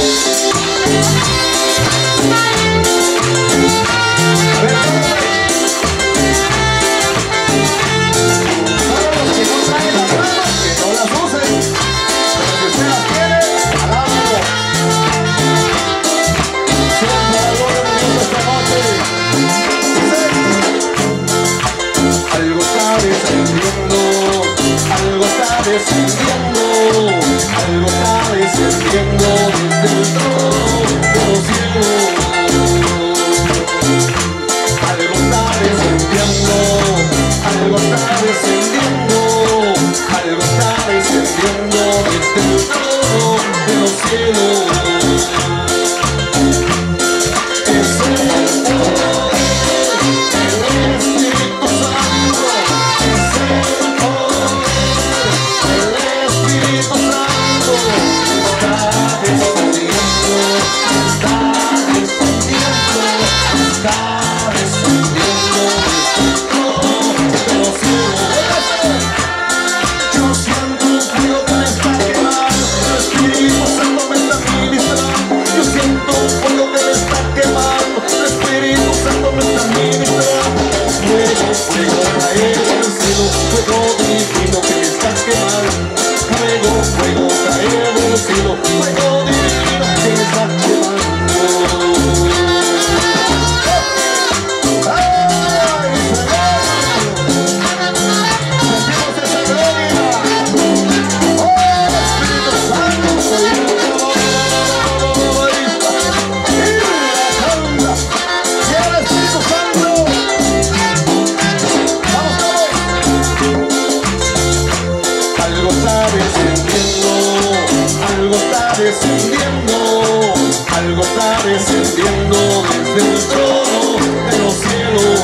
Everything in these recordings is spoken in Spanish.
descendiendo, algo está descendiendo desde el trono de los cielos. Algo está descendiendo, algo está descendiendo, algo está descendiendo desde el trono de los cielos. Algo está descendiendo desde el trono de los cielos.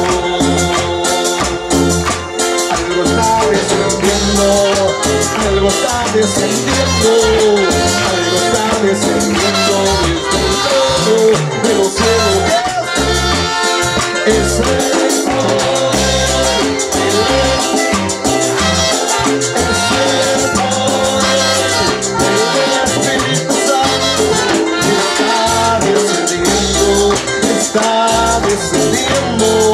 Algo está descendiendo, algo está descendiendo, algo está descendiendo desde el trono de los cielos. Es el poder, está descendiendo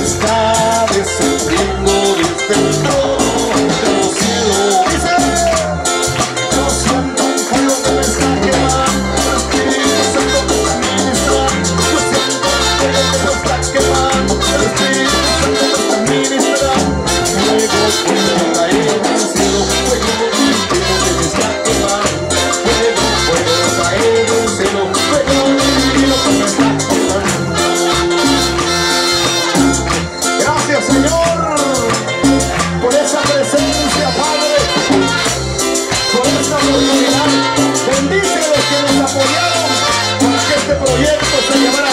desde el trono de los cielos. Dice, yo siento un fuego que me está quemando, el Espíritu Santo me está ministrando. Yo siento un fuego que me está quemando, el Espíritu Santo me está ministrando. Fuego, fuego caer del cielo, fuego divino que me está quemando. Fuego, fuego caer del cielo, fuego divino que me está quemando. Gracias, Señor, por esa presencia, Padre, por esta oportunidad. Bendice a los que nos apoyaron para que este proyecto se llevara